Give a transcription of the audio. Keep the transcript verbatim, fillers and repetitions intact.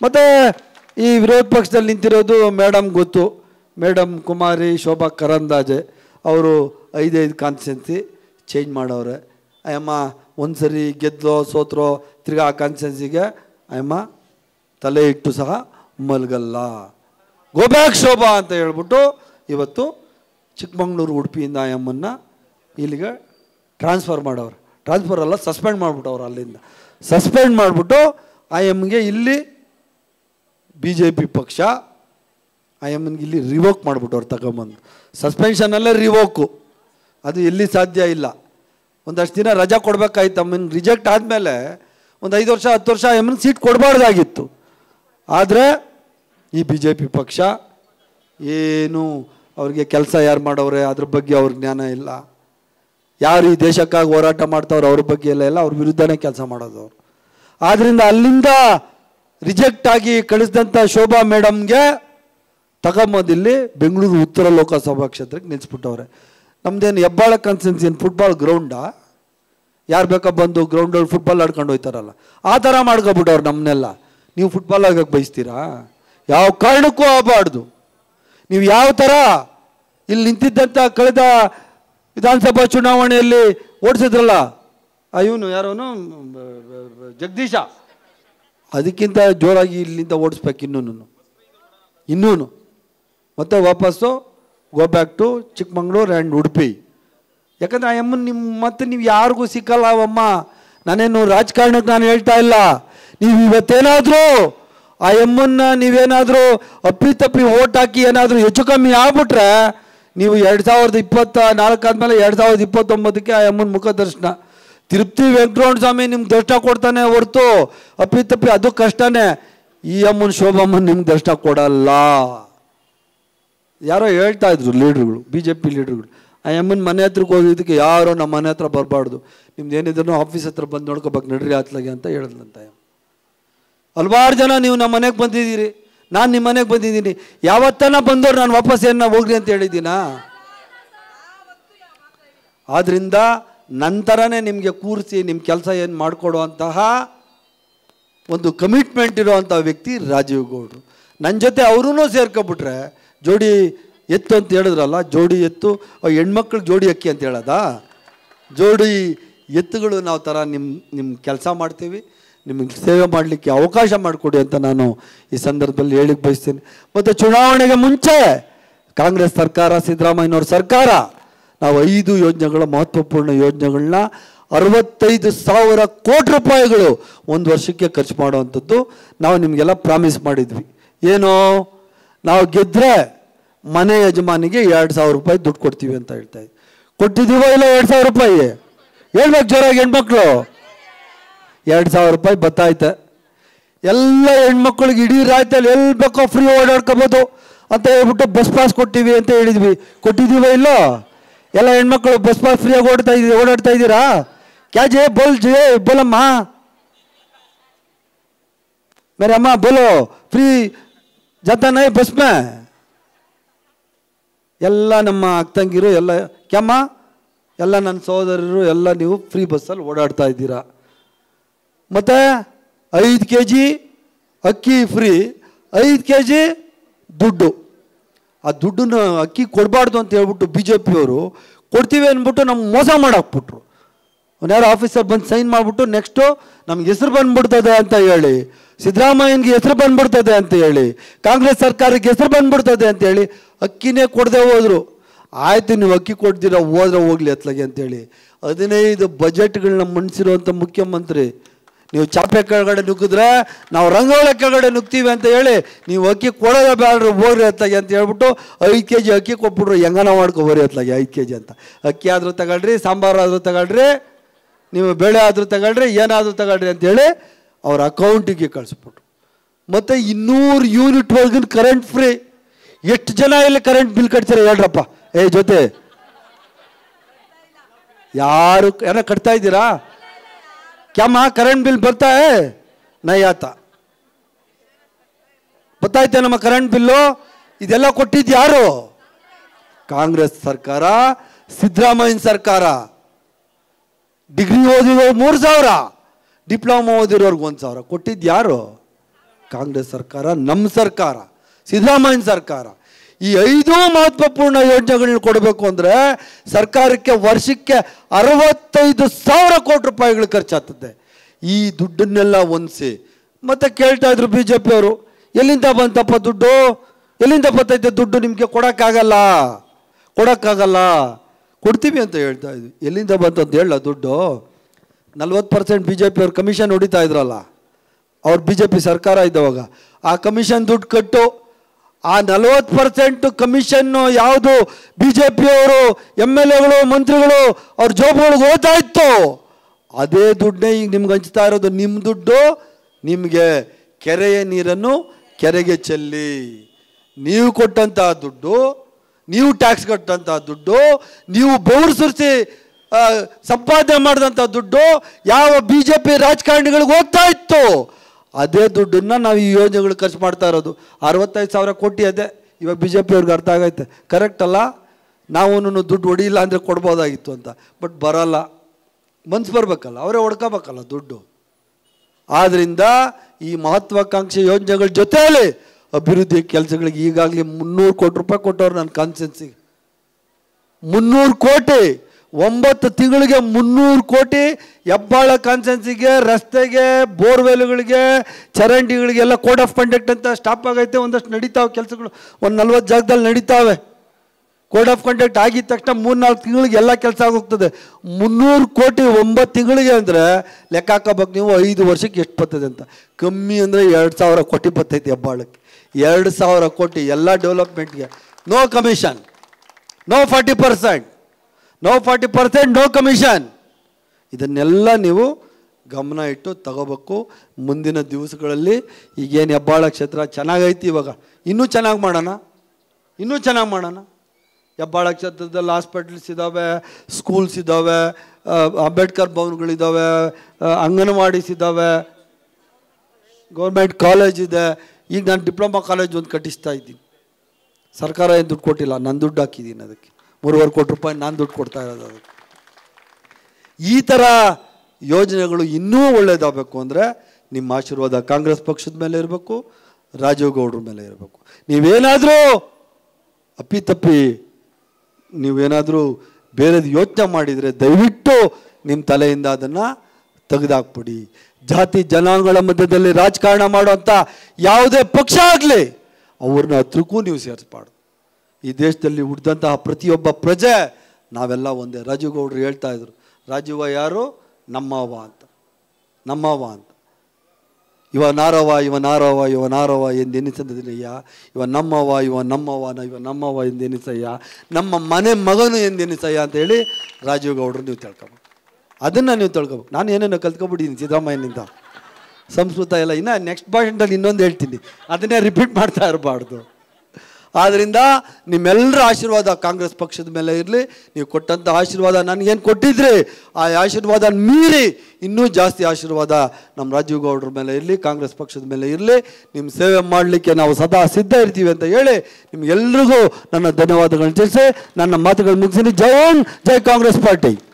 ಮತ್ತು ಈ ವಿರೋಧ ಪಕ್ಷದಲ್ಲಿ ನಿಂತಿರೋದು ಮೇಡಮ್ ಗೊತ್ತು, ಮೇಡಮ್ ಕುಮಾರಿ ಶೋಭಾ ಕರಂದಾಜೆ ಅವರು ಐದೈದು ಕಾನ್ಸ್ಟಿಟ್ಯೂನ್ಸಿ ಚೇಂಜ್ ಮಾಡವ್ರೆ. ಅಯ್ಯಮ್ಮ ಒಂದು ಸರಿ ಗೆದ್ದೋ ಸೋತ್ರೋ ತಿರ್ಗಾ ಆ ಕಾನ್ಸ್ಟಿಟ್ಯೂನ್ಸಿಗೆ ಅಯ್ಯಮ್ಮ ತಲೆ ಇಟ್ಟು ಸಹ ಮಲಗಲ್ಲ. ಗೋ ಬ್ಯಾಕ್ ಶೋಭಾ ಅಂತ ಹೇಳ್ಬಿಟ್ಟು ಇವತ್ತು ಚಿಕ್ಕಮಂಗ್ಳೂರು ಉಡುಪಿಯಿಂದ ಅಯ್ಯಮ್ಮನ್ನ ಇಲ್ಲಿಗೆ ಟ್ರಾನ್ಸ್ಫರ್ ಮಾಡವ್ರೆ. ಟ್ರಾನ್ಸ್ಫರ್ ಅಲ್ಲ, ಸಸ್ಪೆಂಡ್ ಮಾಡಿಬಿಟ್ಟವ್ರು. ಅಲ್ಲಿಂದ ಸಸ್ಪೆಂಡ್ ಮಾಡಿಬಿಟ್ಟು ಅಯ್ಯಮ್ಮಗೆ ಇಲ್ಲಿ ಬಿ ಜೆ ಪಿ ಪಕ್ಷ ಅಯ್ಯಮ್ಮನಿಗೆ ಇಲ್ಲಿ ರಿವೋಕ್ ಮಾಡಿಬಿಟ್ಟವ್ರು. ತಗೊಂಬಂದು ಸಸ್ಪೆನ್ಷನಲ್ಲೇ ರಿವೋಕು, ಅದು ಎಲ್ಲಿ ಸಾಧ್ಯ ಇಲ್ಲ. ಒಂದಷ್ಟು ದಿನ ರಜಾ ಕೊಡಬೇಕಾಯ್ತು. ಅಮ್ಮನಿಗೆ ರಿಜೆಕ್ಟ್ ಆದಮೇಲೆ ಒಂದು ಐದು ವರ್ಷ ಹತ್ತು ವರ್ಷ ಅಮ್ಮನಿಗೆ ಸೀಟ್ ಕೊಡಬಾರ್ದಾಗಿತ್ತು. ಆದರೆ ಈ ಬಿ ಜೆ ಪಿ ಪಕ್ಷ ಏನು ಅವ್ರಿಗೆ ಕೆಲಸ ಯಾರು ಮಾಡವ್ರೆ ಅದ್ರ ಬಗ್ಗೆ ಅವ್ರ ಜ್ಞಾನ ಇಲ್ಲ. ಯಾರು ಈ ದೇಶಕ್ಕಾಗಿ ಹೋರಾಟ ಮಾಡ್ತಾವ್ರು ಅವ್ರ ಬಗ್ಗೆ ಎಲ್ಲ ಎಲ್ಲ ಅವ್ರ ವಿರುದ್ಧನೇ ಕೆಲಸ ಮಾಡೋದು ಅವರು. ಆದ್ದರಿಂದ ಅಲ್ಲಿಂದ ರಿಜೆಕ್ಟ್ ಆಗಿ ಕಳಿಸಿದಂಥ ಶೋಭಾ ಮೇಡಮ್ಗೆ ತಗೊಂಬಂದಿಲ್ಲಿ ಬೆಂಗಳೂರು ಉತ್ತರ ಲೋಕಸಭಾ ಕ್ಷೇತ್ರಕ್ಕೆ ನಿಲ್ಲಿಸ್ಬಿಟ್ಟವ್ರೆ. ನಮ್ಮದೇನು ಹೆಬ್ಬಾಳ ಕಾನ್ಸ್ಟಿಟ್ಯೂನ್ಸಿ ಏನು ಫುಟ್ಬಾಲ್ ಗ್ರೌಂಡಾ? ಯಾರು ಬೇಕಾ ಬಂದು ಗ್ರೌಂಡಲ್ಲಿ ಫುಟ್ಬಾಲ್ ಆಡ್ಕೊಂಡು ಹೋಯ್ತಾರಲ್ಲ ಆ ಥರ ಮಾಡ್ಕೊಬಿಟ್ಟವ್ರು ನಮ್ಮನ್ನೆಲ್ಲ. ನೀವು ಫುಟ್ಬಾಲ್ ಆಗಕ್ಕೆ ಬಯಸ್ತೀರಾ? ಯಾವ ಕಾರಣಕ್ಕೂ ಆಗಬಾರ್ದು. ನೀವು ಯಾವ ಥರ ಇಲ್ಲಿ ನಿಂತಿದ್ದಂಥ ಕಳೆದ ವಿಧಾನಸಭಾ ಚುನಾವಣೆಯಲ್ಲಿ ಓಡಿಸಿದ್ರಲ್ಲ ಇವನು ಯಾರೋನು ಜಗದೀಶ, ಅದಕ್ಕಿಂತ ಜೋರಾಗಿ ಇಲ್ಲಿಂದ ಓಡಿಸ್ಬೇಕು ಇನ್ನೂ ಇನ್ನೂ ಮತ್ತೆ ವಾಪಸ್ಸು go back to Chikkamagaluru and Udupi. ಯಾಕಂದರೆ ಆ ಅಮ್ಮನ ನಿಮ್ಮ ಮತ್ತೆ ನೀವು ಯಾರಿಗೂ ಸಿಕ್ಕಲ್ಲ ಅವಮ್ಮ. ನಾನೇನು ರಾಜಕಾರಣಕ್ಕೆ ನಾನು ಹೇಳ್ತಾ ಇಲ್ಲ. ನೀವು ಇವತ್ತೇನಾದರೂ ಆ ಅಮ್ಮನ್ನ ನೀವೇನಾದರೂ ಅಪ್ಪಿತಪ್ಪಿ ಓಟ್ ಹಾಕಿ ಏನಾದರೂ ಹೆಚ್ಚು ಕಮ್ಮಿ ಆಗ್ಬಿಟ್ರೆ ನೀವು ಎರಡು ಸಾವಿರದ ಇಪ್ಪತ್ತ ನಾಲ್ಕು ಆದಮೇಲೆ ಎರಡು ಸಾವಿರದ ಇಪ್ಪತ್ತೊಂಬತ್ತಕ್ಕೆ ಆ ಅಮ್ಮನ ಮುಖದರ್ಶನ. ತಿರುಪತಿ ವೆಂಕಟರಮಣ ಸ್ವಾಮಿ ನಿಮ್ಗೆ ದರ್ಶನ ಕೊಡ್ತಾನೆ ಹೊರ್ತು ಅಪ್ಪಿತಪ್ಪಿ ಅದು ಕಷ್ಟನೇ. ಈ ಅಮ್ಮನ ಶೋಭಮ್ಮನ ನಿಮ್ಗೆ ದರ್ಶನ ಕೊಡಲ್ಲ. ಯಾರೋ ಹೇಳ್ತಾ ಇದ್ರು ಲೀಡ್ರುಗಳು, ಬಿ ಜೆ ಪಿ ಲೀಡ್ರುಗಳು, ಆ ಅಮ್ಮನ ಮನೆ ಹತ್ರಕ್ಕೆ ಹೋಗಿದ್ದಕ್ಕೆ ಯಾರೋ ನಮ್ಮ ಮನೆ ಹತ್ರ ಬರಬಾರ್ದು, ನಿಮ್ದು ಏನಿದ್ರು ಆಫೀಸ್ ಹತ್ರ ಬಂದು ನೋಡ್ಕೋಬೇಕು ನಡ್ರಿ ಆತ್ಲಾಗೆ ಅಂತ ಹೇಳಿದ್ಲಂತ. ಹಲವಾರು ಜನ ನೀವು ನಮ್ಮ ಮನೆಗೆ ಬಂದಿದ್ದೀರಿ, ನಾನು ನಿಮ್ಮ ಮನೆಗೆ ಬಂದಿದ್ದೀನಿ. ಯಾವತ್ತನ ಬಂದವ್ರು ನಾನು ವಾಪಸ್ ಏನ ಹೋಗ್ರಿ ಅಂತ ಹೇಳಿದ್ದೀನಾ? ಆದ್ದರಿಂದ ನಂತರನೇ ನಿಮಗೆ ಕೂರಿಸಿ ನಿಮ್ಮ ಕೆಲಸ ಏನು ಮಾಡಿಕೊಡುವಂತಹ ಒಂದು ಕಮಿಟ್ಮೆಂಟ್ ಇರುವಂಥ ವ್ಯಕ್ತಿ ರಾಜೀವ್ ಗೌಡ್ರು. ನನ್ನ ಜೊತೆ ಅವರೂ ಸೇರ್ಕೊಬಿಟ್ರೆ ಜೋಡಿ ಎತ್ತು ಅಂತ ಹೇಳಿದ್ರಲ್ಲ, ಜೋಡಿ ಎತ್ತು ಹೆಣ್ಮಕ್ಳಿಗೆ ಜೋಡಿ ಅಕ್ಕಿ ಅಂತ ಹೇಳೋದಾ? ಜೋಡಿ ಎತ್ತುಗಳು ನಾವು ಥರ ನಿಮ್ಮ ನಿಮ್ಮ ಕೆಲಸ ಮಾಡ್ತೀವಿ, ನಿಮಗೆ ಸೇವೆ ಮಾಡಲಿಕ್ಕೆ ಅವಕಾಶ ಮಾಡಿಕೊಡಿ ಅಂತ ನಾನು ಈ ಸಂದರ್ಭದಲ್ಲಿ ಹೇಳಿಕ್ಕೆ ಬಯಸ್ತೀನಿ. ಮತ್ತು ಚುನಾವಣೆಗೆ ಮುಂಚೆ ಕಾಂಗ್ರೆಸ್ ಸರ್ಕಾರ, ಸಿದ್ದರಾಮಯ್ಯನವ್ರ ಸರ್ಕಾರ ನಾವು ಐದು ಯೋಜನೆಗಳ ಮಹತ್ವಪೂರ್ಣ ಯೋಜನೆಗಳನ್ನ ಅರವತ್ತೈದು ಸಾವಿರ ಕೋಟಿ ರೂಪಾಯಿಗಳು ಒಂದು ವರ್ಷಕ್ಕೆ ಖರ್ಚು ಮಾಡುವಂಥದ್ದು ನಾವು ನಿಮಗೆಲ್ಲ ಪ್ರಾಮಿಸ್ ಮಾಡಿದ್ವಿ. ಏನು, ನಾವು ಗೆದ್ದರೆ ಮನೆ ಯಜಮಾನಿಗೆ ಎರಡು ಸಾವಿರ ರೂಪಾಯಿ ದುಡ್ಡು ಕೊಡ್ತೀವಿ ಅಂತ ಹೇಳ್ತಾ ಇದ್ವಿ. ಕೊಟ್ಟಿದ್ದೀವೋ ಇಲ್ಲ? ಎರಡು ಸಾವಿರ ರೂಪಾಯಿ ಹೇಳ್ಬೇಕು ಜೋರಾಗಿ ಹೆಣ್ಮಕ್ಳು. ಎರಡು ಸಾವಿರ ರೂಪಾಯಿ ಬತ್ತಾಯ್ತೆ. ಎಲ್ಲ ಹೆಣ್ಮಕ್ಳಿಗೆ ಇಡೀ ರಾಜ್ಯದಲ್ಲಿ ಎಲ್ಲಿ ಬೇಕೋ ಫ್ರೀ ಓಡಾಡ್ಕೋಬೋದು ಅಂತ ಹೇಳ್ಬಿಟ್ಟು ಬಸ್ ಪಾಸ್ ಕೊಟ್ಟಿವಿ ಅಂತ ಹೇಳಿದ್ವಿ. ಕೊಟ್ಟಿದ್ದೀವೋ ಇಲ್ಲೋ? ಎಲ್ಲ ಹೆಣ್ಮಕ್ಳು ಬಸ್ ಪಾಸ್ ಫ್ರೀಯಾಗಿ ಓಡ್ತಾ ಇದ್ದೀವಿ ಓಡಾಡ್ತಾ ಇದ್ದೀರಾ? ಕ್ಯಾ ಜೇ ಬೋಲ್ ಜೇ ಬೋಲಮ್ಮ ಮೇರೆ ಅಮ್ಮ ಬೋಲೋ ಫ್ರೀ ಜಾತಾ ನೈ ಬಸ್ ಮೇ. ಎಲ್ಲ ನಮ್ಮ ಅಕ್ಕಂಗಿರು ಎಲ್ಲ ಕ್ಯಮ್ಮ ಎಲ್ಲ ನನ್ನ ಸಹೋದರರು ಎಲ್ಲ ನೀವು ಫ್ರೀ ಬಸ್ಸಲ್ಲಿ ಓಡಾಡ್ತಾ ಇದ್ದೀರಾ. ಮತ್ತು ಐದು ಕೆ ಜಿ ಅಕ್ಕಿ ಫ್ರೀ, ಐದು ಕೆ ಜಿ ದುಡ್ಡು. ಆ ದುಡ್ಡನ್ನು ಅಕ್ಕಿ ಕೊಡಬಾರ್ದು ಅಂತ ಹೇಳ್ಬಿಟ್ಟು ಬಿ ಜೆ ಪಿಯವರು ಕೊಡ್ತೀವಿ ಅಂದ್ಬಿಟ್ಟು ನಮ್ಗೆ ಮೋಸ ಮಾಡಾಕ್ಬಿಟ್ರು. ಯಾರೋ ಆಫೀಸರ್ ಬಂದು ಸೈನ್ ಮಾಡಿಬಿಟ್ಟು ನೆಕ್ಸ್ಟು ನಮ್ಗೆ ಹೆಸರು ಬಂದ್ಬಿಡ್ತದೆ ಅಂತ ಹೇಳಿ, ಸಿದ್ದರಾಮಯ್ಯನಿಗೆ ಹೆಸರು ಬಂದ್ಬಿಡ್ತದೆ ಅಂತ ಹೇಳಿ, ಕಾಂಗ್ರೆಸ್ ಸರ್ಕಾರಕ್ಕೆ ಹೆಸರು ಬಂದ್ಬಿಡ್ತದೆ ಅಂತ ಹೇಳಿ ಅಕ್ಕಿನೇ ಕೊಡದೆ ಹೋದರು. ಆಯಿತು ನೀವು ಅಕ್ಕಿ ಕೊಡ್ತೀರ ಹೋದ್ರೆ ಹೋಗ್ಲಿ ಅತ್ಲಾಗೆ ಅಂತೇಳಿ ಹದಿನೈದು ಬಜೆಟ್ಗಳನ್ನ ಮಂಡಿಸಿರುವಂಥ ಮುಖ್ಯಮಂತ್ರಿ, ನೀವು ಚಾಪೆ ಕೆಳಗಡೆ ನುಗ್ಗಿದ್ರೆ ನಾವು ರಂಗೋಳೆ ಕೆಳಗಡೆ ನುಗ್ತೀವಿ ಅಂತ ಹೇಳಿ ನೀವು ಅಕ್ಕಿ ಕೊಡೋದೇ ಬೇಡ್ರಿ ಹೋಗ್ರಿ ಅತ್ಲಾಗೆ ಅಂತ ಹೇಳ್ಬಿಟ್ಟು ಐದು ಕೆ ಜಿ ಅಕ್ಕಿ ಕೊಟ್ಬಿಟ್ರು. ಹೆಂಗನ ಮಾಡ್ಕೊಬೋರಿ ಅತ್ಲಾಗೆ ಐದು ಕೆ ಜಿ ಅಂತ. ಅಕ್ಕಿ ಆದರೂ ತಗೊಳ್ರಿ, ಸಾಂಬಾರು ಆದರೂ ತಗೊಳ್ರಿ, ನೀವು ಬೇಳೆ ಆದರೂ ತಗೊಳ್ರಿ, ಏನಾದರೂ ತಗೊಳ್ರಿ ಅಂತೇಳಿ ಅವ್ರ ಅಕೌಂಟಿಗೆ ಕಳಿಸ್ಬಿಟ್ರು. ಮತ್ತು ಇನ್ನೂರು ಯೂನಿಟ್ವರೆಗಿನ ಕರೆಂಟ್ ಫ್ರೀ. ಎಷ್ಟು ಜನ ಇಲ್ಲಿ ಕರೆಂಟ್ ಬಿಲ್ ಕಟ್ತೀರ ಹೇಳ್ರಪ್ಪ? ಏ ಜೊತೆ ಯಾರು ಏನೋ ಕಟ್ತಾ ಇದ್ದೀರಾ? ಕ್ಯಾಮ ಕರೆಂಟ್ ಬಿಲ್ ಬರ್ತಾ ನೈ ಆತ ಗೊತ್ತಾಯ್ತೆ ನಮ್ಮ ಕರೆಂಟ್ ಬಿಲ್ಲು. ಇದೆಲ್ಲ ಕೊಟ್ಟಿದ್ದು ಯಾರು? ಕಾಂಗ್ರೆಸ್ ಸರ್ಕಾರ, ಸಿದ್ದರಾಮಯ್ಯನ ಸರ್ಕಾರ. ಡಿಗ್ರಿ ಓದಿರೋ ಮೂರು ಸಾವಿರ, ಡಿಪ್ಲೊಮಾ ಓದಿರೋರ್ಗೆ ಒಂದು ಸಾವಿರ ಕೊಟ್ಟಿದ್ದು ಯಾರು? ಕಾಂಗ್ರೆಸ್ ಸರ್ಕಾರ, ನಮ್ಮ ಸರ್ಕಾರ, ಸಿದ್ದರಾಮಯ್ಯನ ಸರ್ಕಾರ. ಈ ಐದು ಮಹತ್ವಪೂರ್ಣ ಯೋಜನೆಗಳನ್ನ ಕೊಡಬೇಕು ಅಂದರೆ ಸರ್ಕಾರಕ್ಕೆ ವರ್ಷಕ್ಕೆ ಅರವತ್ತೈದು ಸಾವಿರ ಕೋಟಿ ರೂಪಾಯಿಗಳು ಖರ್ಚಾಗ್ತದೆ. ಈ ದುಡ್ಡನ್ನೆಲ್ಲ ಹೊಂದಿಸಿ ಮತ್ತೆ ಕೇಳ್ತಾ ಇದ್ರು ಬಿ ಜೆ ಪಿಯವರು, ಎಲ್ಲಿಂದ ಬಂತಪ್ಪ ದುಡ್ಡು, ಎಲ್ಲಿಂದ ಬರ್ತೈತೆ ದುಡ್ಡು, ನಿಮಗೆ ಕೊಡೋಕ್ಕಾಗಲ್ಲ ಕೊಡೋಕ್ಕಾಗಲ್ಲ ಕೊಡ್ತೀವಿ ಅಂತ ಹೇಳ್ತಾ ಇದ್ವಿ. ಎಲ್ಲಿಂದ ಬಂತಂತ ಹೇಳ ದುಡ್ಡು? ನಲ್ವತ್ತು ಪರ್ಸೆಂಟ್ ಬಿ ಜೆ ಪಿಯವ್ರು ಕಮಿಷನ್ ಹೊಡಿತಾ ಇದ್ರಲ್ಲ, ಅವ್ರು ಬಿ ಜೆ ಪಿ ಸರ್ಕಾರ ಇದ್ದವಾಗ ಆ ಕಮಿಷನ್ ದುಡ್ಡು ಕಟ್ಟು. ಆ ನಲ್ವತ್ತು ಪರ್ಸೆಂಟು ಕಮಿಷನ್ನು ಯಾವುದು ಬಿ ಜೆ ಪಿಯವರು ಎಮ್ ಎಲ್ ಎಗಳು ಮಂತ್ರಿಗಳು ಅವ್ರ ಜೋಬ್ಗಳಿಗೆ ಹೋಗ್ತಾ ಇತ್ತು, ಅದೇ ದುಡ್ಡೇ ಈಗ ನಿಮ್ಗೆ ಹಂಚ್ತಾ ಇರೋದು. ನಿಮ್ಮ ದುಡ್ಡು ನಿಮಗೆ ಕೆರೆಯ ನೀರನ್ನು ಕೆರೆಗೆ ಚೆಲ್ಲಿ, ನೀವು ಕೊಟ್ಟಂಥ ದುಡ್ಡು, ನೀವು ಟ್ಯಾಕ್ಸ್ ಕಟ್ಟಂಥ ದುಡ್ಡು, ನೀವು ಬೆವರು ಸುರಿಸಿ ಸಂಪಾದನೆ ಮಾಡಿದಂಥ ದುಡ್ಡು ಯಾವ ಬಿ ಜೆ ಪಿ ರಾಜಕಾರಣಿಗಳಿಗೆ ಹೋಗ್ತಾ ಇತ್ತು, ಅದೇ ದುಡ್ಡನ್ನು ನಾವು ಈ ಯೋಜನೆಗಳು ಖರ್ಚು ಮಾಡ್ತಾ ಇರೋದು. ಅರವತ್ತೈದು ಸಾವಿರ ಕೋಟಿ ಅದೇ. ಇವಾಗ ಬಿ ಜೆ ಪಿಯವ್ರಿಗೆ ಅರ್ಥ ಆಗೈತೆ, ಕರೆಕ್ಟ್ ಅಲ್ಲ, ನಾವು ದುಡ್ಡು ಹೊಡಿಯಿಲ್ಲ ಅಂದರೆ ಕೊಡ್ಬೋದಾಗಿತ್ತು ಅಂತ. ಬಟ್ ಬರಲ್ಲ, ಮನ್ಸು ಬರಬೇಕಲ್ಲ, ಅವರೇ ಹೊಡ್ಕೋಬೇಕಲ್ಲ ದುಡ್ಡು. ಆದ್ದರಿಂದ ಈ ಮಹತ್ವಾಕಾಂಕ್ಷಿ ಯೋಜನೆಗಳ ಜೊತೆಯಲ್ಲಿ ಅಭಿವೃದ್ಧಿ ಕೆಲಸಗಳಿಗೆ ಈಗಾಗಲೇ ಮುನ್ನೂರು ಕೋಟಿ ರೂಪಾಯಿ ಕೊಟ್ಟವ್ರು ನನ್ನ ಕಾನ್ಸ್ಟಿಟ್ಯೂನ್ಸಿಗೆ. ಮುನ್ನೂರು ಕೋಟಿ ಒಂಬತ್ತು ತಿಂಗಳಿಗೆ ಮುನ್ನೂರು ಕೋಟಿ ಹೆಬ್ಬಾಳ ಕಾನ್ಸ್ಟಿಟ್ಯೂನ್ಸಿಗೆ, ರಸ್ತೆಗೆ, ಬೋರ್ವೆಲ್ಗಳಿಗೆ, ಚರಂಡಿಗಳಿಗೆಲ್ಲ ಕೋಡ್ ಆಫ್ ಕಂಡಕ್ಟ್ ಅಂತ ಸ್ಟಾಪ್ ಆಗೈತೆ. ಒಂದಷ್ಟು ನಡೀತಾವೆ ಕೆಲಸಗಳು, ಒಂದು ನಲ್ವತ್ತು ಜಾಗದಲ್ಲಿ ನಡೀತಾವೆ. ಕೋಡ್ ಆಫ್ ಕಂಡಕ್ಟ್ ಆಗಿದ ತಕ್ಷಣ ಮೂರು ನಾಲ್ಕು ತಿಂಗಳಿಗೆ ಎಲ್ಲ ಕೆಲಸ ಆಗೋಗ್ತದೆ. ಮುನ್ನೂರು ಕೋಟಿ ಒಂಬತ್ತು ತಿಂಗಳಿಗೆ ಅಂದರೆ ಲೆಕ್ಕ ಹಾಕೋಬೇಕು ನೀವು, ಐದು ವರ್ಷಕ್ಕೆ ಎಷ್ಟು ಬರ್ತದೆ ಅಂತ. ಕಮ್ಮಿ ಅಂದರೆ ಎರಡು ಸಾವಿರ ಕೋಟಿ ಬರ್ತೈತಿ ಹೆಬ್ಬಾಳಕ್ಕೆ. ಎರಡು ಸಾವಿರ ಕೋಟಿ ಎಲ್ಲ ಡೆವಲಪ್ಮೆಂಟ್ಗೆ. No commission, no forty percent no forty percent no commission. ಇದನ್ನೆಲ್ಲ ನೀವು ಗಮನ ಇಟ್ಟು ತಗೋಬೇಕು. ಮುಂದಿನ ದಿವಸಗಳಲ್ಲಿ ಈಗೇನು ಹೆಬ್ಬಾಳ ಕ್ಷೇತ್ರ ಚೆನ್ನಾಗೈತಿ, ಇವಾಗ ಇನ್ನೂ ಚೆನ್ನಾಗಿ ಮಾಡೋಣ, ಇನ್ನೂ ಚೆನ್ನಾಗಿ ಮಾಡೋಣ. ಹೆಬ್ಬಾಳ ಕ್ಷೇತ್ರದಲ್ಲಿ ಹಾಸ್ಪಿಟಲ್ಸ್ ಇದ್ದಾವೆ, ಸ್ಕೂಲ್ಸ್ ಇದ್ದಾವೆ, ಅಂಬೇಡ್ಕರ್ ಭವನಗಳಿದ್ದಾವೆ, ಅಂಗನವಾಡೀಸ್ ಇದ್ದಾವೆ, ಗೌರ್ಮೆಂಟ್ ಕಾಲೇಜ್ ಇದೆ. ಈಗ ನಾನು ಡಿಪ್ಲೊಮಾ ಕಾಲೇಜ್ ಒಂದು ಕಟ್ಟಿಸ್ತಾ ಇದ್ದೀನಿ. ಸರ್ಕಾರ ಏನು ದುಡ್ಡು ಕೊಟ್ಟಿಲ್ಲ, ನಾನು ದುಡ್ಡು ಹಾಕಿದ್ದೀನಿ ಅದಕ್ಕೆ. ಮೂರುವರೆ ಕೋಟಿ ರೂಪಾಯಿ ನಾನು ದುಡ್ಡು ಕೊಡ್ತಾ ಇರೋದು ಅದಕ್ಕೆ. ಈ ಥರ ಯೋಜನೆಗಳು ಇನ್ನೂ ಒಳ್ಳೆಯದಾಗಬೇಕು ಅಂದರೆ ನಿಮ್ಮ ಆಶೀರ್ವಾದ ಕಾಂಗ್ರೆಸ್ ಪಕ್ಷದ ಮೇಲೆ ಇರಬೇಕು, ರಾಜೀವ್ ಗೌಡ್ರ ಮೇಲೆ ಇರಬೇಕು. ನೀವೇನಾದರೂ ಅಪ್ಪಿತಪ್ಪಿ ನೀವೇನಾದರೂ ಬೇರೆದು ಯೋಚನೆ ಮಾಡಿದರೆ ದಯವಿಟ್ಟು ನಿಮ್ಮ ತಲೆಯಿಂದ ಅದನ್ನು ತೆಗೆದಾಕ್ಬಿಡಿ. ಜಾತಿ ಜನಾಂಗಗಳ ಮಧ್ಯದಲ್ಲಿ ರಾಜಕಾರಣ ಮಾಡುವಂಥ ಯಾವುದೇ ಪಕ್ಷ ಆಗಲಿ ಅವ್ರನ್ನ ಹತ್ರಕ್ಕೂ ನೀವು ಸೇರಿಸ್ಬಾರ್ದು. ಈ ದೇಶದಲ್ಲಿ ಹುಟ್ಟಿದಂತಹ ಪ್ರತಿಯೊಬ್ಬ ಪ್ರಜೆ ನಾವೆಲ್ಲ ಒಂದೇ. ರಾಜೀವ್ ಗೌಡ್ರು ಹೇಳ್ತಾ ಇದ್ರು, ರಾಜೀವ ಯಾರು? ನಮ್ಮವ್ವ ಅಂತ, ನಮ್ಮವ್ವ ಅಂತ. ಇವ ನಾರವ ಇವ ನಾರವ ಇವ ನಾರವ ಎಂದೆನಿಸದಯ್ಯ, ಇವ ನಮ್ಮವ್ವ ಇವ ನಮ್ಮವ್ವನ ಇವ ನಮ್ಮವ್ವ ಎಂದೆನಿಸಯ್ಯ, ನಮ್ಮ ಮನೆ ಮಗನು ಎಂದೆನಿಸಯ್ಯ ಅಂತೇಳಿ ರಾಜೀವ್ ಗೌಡ್ರು ನೀವು ತಿಳ್ಕೊಬೇಕು. ಅದನ್ನು ನೀವು ತಿಳ್ಕೊಬೇಕು. ನಾನು ಏನೇನೋ ಕಲ್ತ್ಕೊಬಿಟ್ಟಿದ್ದೀನಿ ಸಿದ್ದರಾಮಯ್ಯನಿಂದ, ಸಂಸ್ಕೃತ ಎಲ್ಲ. ಇನ್ನು ನೆಕ್ಸ್ಟ್ ಭಾಷಣದಲ್ಲಿ ಇನ್ನೊಂದು ಹೇಳ್ತೀನಿ, ಅದನ್ನೇ ರಿಪೀಟ್ ಮಾಡ್ತಾ ಇರಬಾರ್ದು. ಆದ್ದರಿಂದ ನಿಮ್ಮೆಲ್ಲರ ಆಶೀರ್ವಾದ ಕಾಂಗ್ರೆಸ್ ಪಕ್ಷದ ಮೇಲೆ ಇರಲಿ. ನೀವು ಕೊಟ್ಟಂಥ ಆಶೀರ್ವಾದ ನನಗೇನು ಕೊಟ್ಟಿದ್ರಿ, ಆ ಆಶೀರ್ವಾದ ಮೀರಿ ಇನ್ನೂ ಜಾಸ್ತಿ ಆಶೀರ್ವಾದ ನಮ್ಮ ರಾಜೀವ್ ಗೌಡ್ರ ಮೇಲೆ ಇರಲಿ, ಕಾಂಗ್ರೆಸ್ ಪಕ್ಷದ ಮೇಲೆ ಇರಲಿ. ನಿಮ್ಮ ಸೇವೆ ಮಾಡಲಿಕ್ಕೆ ನಾವು ಸದಾ ಸಿದ್ಧ ಇರ್ತೀವಿ ಅಂತ ಹೇಳಿ ನಿಮಗೆಲ್ರಿಗೂ ನನ್ನ ಧನ್ಯವಾದಗಳನ್ನ ತಿಳಿಸಿ ನನ್ನ ಮಾತುಗಳು ಮುಗಿಸಿ. ಜೈ ಹಿಂದ್, ಜೈ ಕಾಂಗ್ರೆಸ್ ಪಾರ್ಟಿ.